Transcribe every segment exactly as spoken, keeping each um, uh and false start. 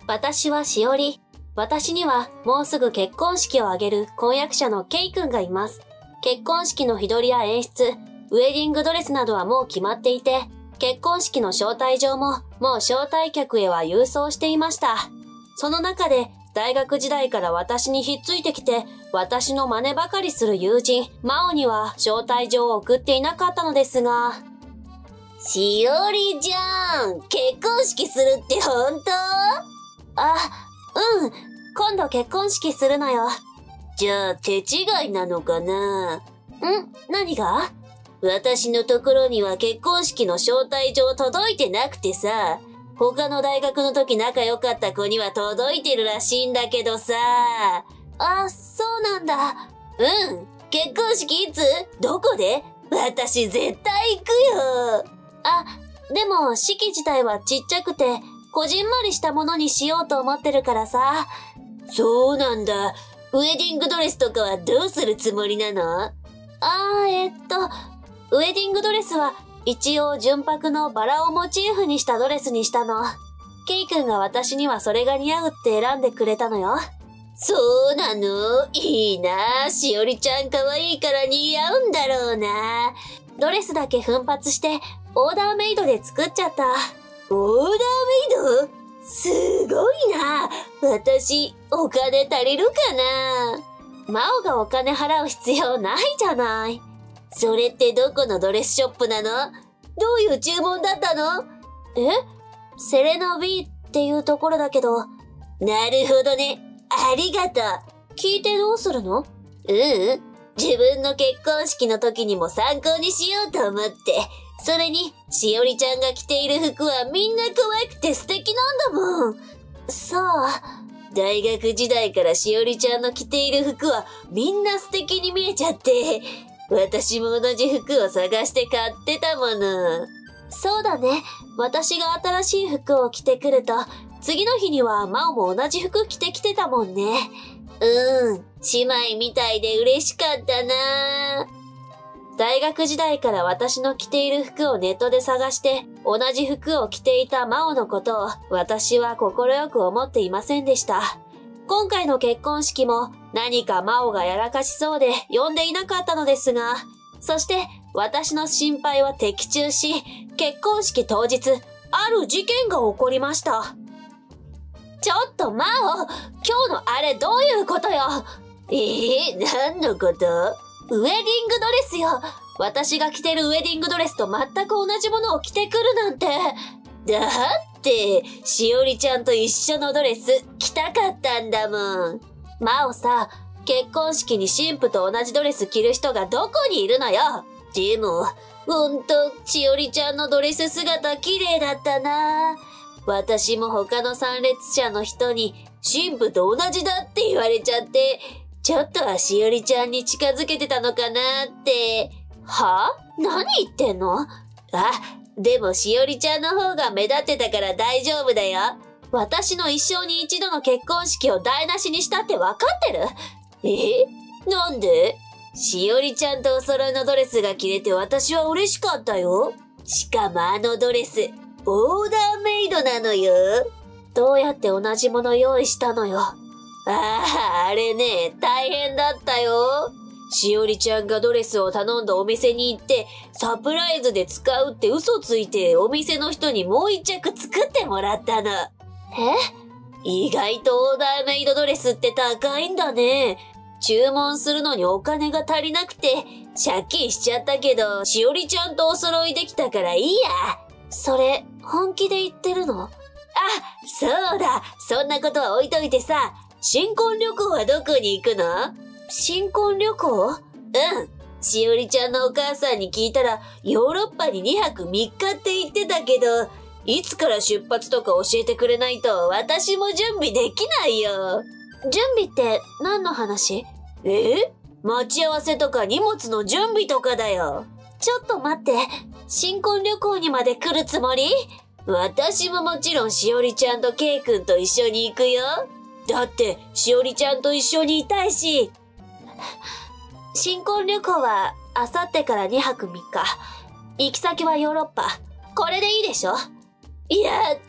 私はしおり。私にはもうすぐ結婚式を挙げる婚約者のケイ君がいます。結婚式の日取りや演出、ウェディングドレスなどはもう決まっていて、結婚式の招待状ももう招待客へは郵送していました。その中で大学時代から私にひっついてきて、私の真似ばかりする友人、マオには招待状を送っていなかったのですが、しおりちゃん、結婚式するって本当？あ、うん。今度結婚式するのよ。じゃあ手違いなのかな？ん？何が？私のところには結婚式の招待状届いてなくてさ、他の大学の時仲良かった子には届いてるらしいんだけどさ。あ、そうなんだ。うん。結婚式いつ？どこで？私絶対行くよ。あ、でも式自体はちっちゃくて、こじんまりしたものにしようと思ってるからさ。そうなんだ。ウェディングドレスとかはどうするつもりなの？あー、えっと、ウェディングドレスは一応純白のバラをモチーフにしたドレスにしたの。ケイ君が私にはそれが似合うって選んでくれたのよ。そうなの？いいな。しおりちゃん可愛いから似合うんだろうな。ドレスだけ奮発してオーダーメイドで作っちゃった。オーダーメイド？すごいな。私、お金足りるかな？マオがお金払う必要ないじゃない。それってどこのドレスショップなの？どういう注文だったの？え？セレナ B っていうところだけど。なるほどね。ありがとう。聞いてどうするの？ううん。自分の結婚式の時にも参考にしようと思って。それに、しおりちゃんが着ている服はみんな可愛くて素敵なんだもん。そう。大学時代からしおりちゃんの着ている服はみんな素敵に見えちゃって、私も同じ服を探して買ってたもの。そうだね。私が新しい服を着てくると、次の日にはマオも同じ服着てきてたもんね。うん。姉妹みたいで嬉しかったな。大学時代から私の着ている服をネットで探して同じ服を着ていたマオのことを私は心よく思っていませんでした。今回の結婚式も何かマオがやらかしそうで呼んでいなかったのですが、そして私の心配は的中し、結婚式当日、ある事件が起こりました。ちょっとマオ、今日のあれどういうことよ？えー、何のこと？ウェディングドレスよ。私が着てるウェディングドレスと全く同じものを着てくるなんて。だって、しおりちゃんと一緒のドレス着たかったんだもん。マオさ、結婚式に新婦と同じドレス着る人がどこにいるのよ。でも、ほんと、しおりちゃんのドレス姿綺麗だったな。私も他の参列者の人に新婦と同じだって言われちゃって、ちょっとはしおりちゃんに近づけてたのかなって。は？何言ってんの？あ、でもしおりちゃんの方が目立ってたから大丈夫だよ。私の一生に一度の結婚式を台無しにしたってわかってる？え？なんで？しおりちゃんとお揃いのドレスが着れて私は嬉しかったよ。しかもあのドレス、オーダーメイドなのよ。どうやって同じもの用意したのよ。ああ、あれね、大変だったよ。しおりちゃんがドレスを頼んだお店に行って、サプライズで使うって嘘ついてお店の人にもう一着作ってもらったの。え？意外とオーダーメイドドレスって高いんだね。注文するのにお金が足りなくて、借金しちゃったけど、しおりちゃんとお揃いできたからいいや。それ、本気で言ってるの？あ、そうだ。そんなことは置いといてさ、新婚旅行はどこに行くの？新婚旅行？うん。しおりちゃんのお母さんに聞いたら、ヨーロッパににはくみっかって言ってたけど、いつから出発とか教えてくれないと私も準備できないよ。準備って何の話？え？待ち合わせとか荷物の準備とかだよ。ちょっと待って。新婚旅行にまで来るつもり？私ももちろんしおりちゃんとケイ君と一緒に行くよ。だって、しおりちゃんと一緒にいたいし。新婚旅行は、あさってからにはくみっか。行き先はヨーロッパ。これでいいでしょ？やった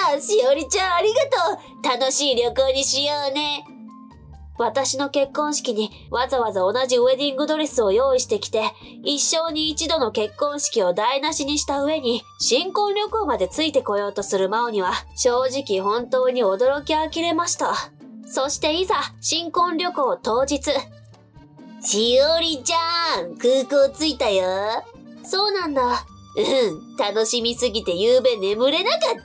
あ、しおりちゃんありがとう。楽しい旅行にしようね。私の結婚式にわざわざ同じウェディングドレスを用意してきて、一生に一度の結婚式を台無しにした上に、新婚旅行までついてこようとする真央には、正直本当に驚き呆れました。そしていざ、新婚旅行当日。しおりちゃん、空港着いたよ。そうなんだ。うん、楽しみすぎて夕べ眠れなかった。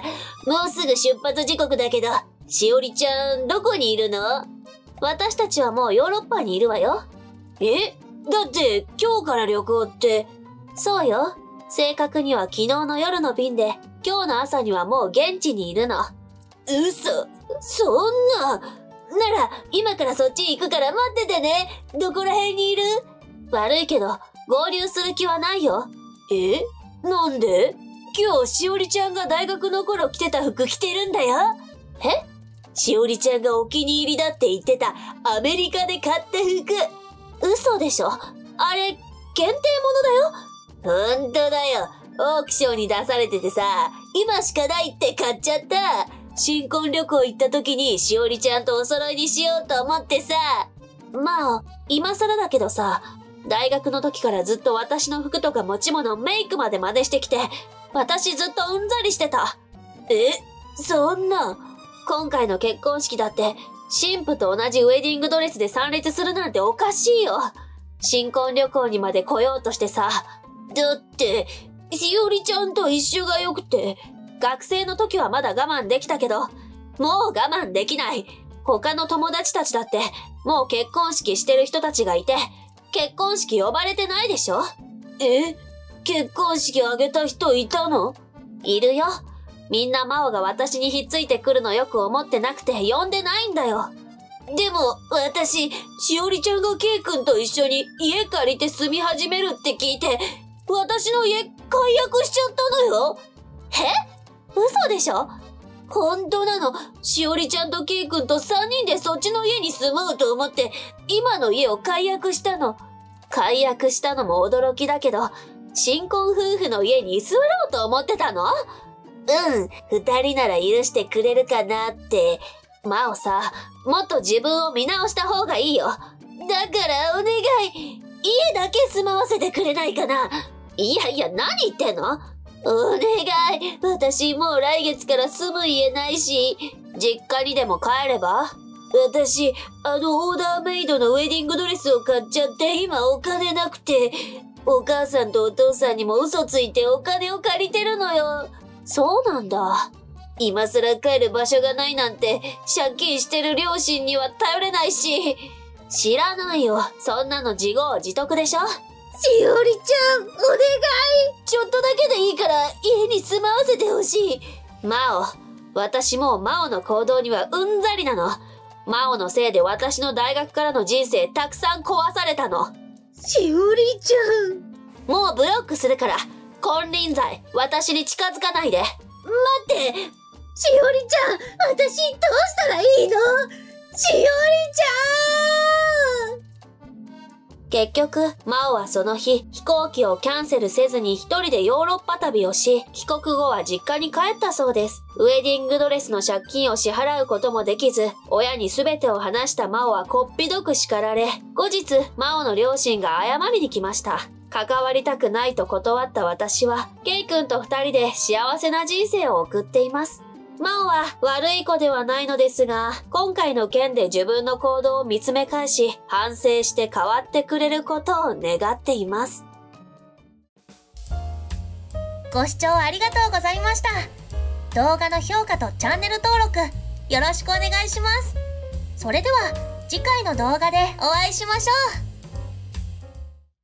もうすぐ出発時刻だけど、しおりちゃん、どこにいるの？私たちはもうヨーロッパにいるわよ。え？だって今日から旅行って。そうよ。正確には昨日の夜の便で、今日の朝にはもう現地にいるの。嘘。そんな。なら、今からそっち行くから待っててね。どこら辺にいる？悪いけど、合流する気はないよ。え？なんで？今日しおりちゃんが大学の頃着てた服着てるんだよ。え？しおりちゃんがお気に入りだって言ってたアメリカで買った服。嘘でしょ？あれ、限定ものだよ。ほんとだよ。オークションに出されててさ、今しかないって買っちゃった。新婚旅行行った時にしおりちゃんとお揃いにしようと思ってさ。まあ、今更だけどさ、大学の時からずっと私の服とか持ち物、メイクまで真似してきて、私ずっとうんざりしてた。え？そんな。今回の結婚式だって、新婦と同じウェディングドレスで参列するなんておかしいよ。新婚旅行にまで来ようとしてさ。だって、しおりちゃんと一緒がよくて、学生の時はまだ我慢できたけど、もう我慢できない。他の友達たちだって、もう結婚式してる人たちがいて、結婚式呼ばれてないでしょ？え？結婚式あげた人いたの？いるよ。みんな真央が私にひっついてくるのよく思ってなくて呼んでないんだよ。でも、私、しおりちゃんがケイ君と一緒に家借りて住み始めるって聞いて、私の家解約しちゃったのよ。え？嘘でしょ？本当なの。しおりちゃんとケイ君とさんにんでそっちの家に住もうと思って、今の家を解約したの。解約したのも驚きだけど、新婚夫婦の家に居座ろうと思ってたの？うん、二人なら許してくれるかなって。真央さ、もっと自分を見直した方がいいよ。だからお願い、家だけ住まわせてくれないかな。いやいや、何言ってんの？お願い、私もう来月から住む家ないし、実家にでも帰れば？私、あのオーダーメイドのウェディングドレスを買っちゃって今お金なくて、お母さんとお父さんにも嘘ついてお金を借りてるのよ。そうなんだ。今更帰る場所がないなんて、借金してる両親には頼れないし。知らないよ。そんなの自業自得でしょ？しおりちゃん、お願い。ちょっとだけでいいから家に住まわせてほしい。真央、私もう真央の行動にはうんざりなの。真央のせいで私の大学からの人生たくさん壊されたの。しおりちゃん。もうブロックするから。金輪際、私に近づかないで。待って！しおりちゃん、私どうしたらいいの？しおりちゃん！結局、真央はその日、飛行機をキャンセルせずに一人でヨーロッパ旅をし、帰国後は実家に帰ったそうです。ウェディングドレスの借金を支払うこともできず、親に全てを話した真央はこっぴどく叱られ、後日、真央の両親が謝りに来ました。関わりたくないと断った私は、ケイ君と二人で幸せな人生を送っています。真央は悪い子ではないのですが、今回の件で自分の行動を見つめ返し、反省して変わってくれることを願っています。 ご視聴ありがとうございました。動画の評価とチャンネル登録、よろしくお願いします。それでは、次回の動画でお会いしましょう。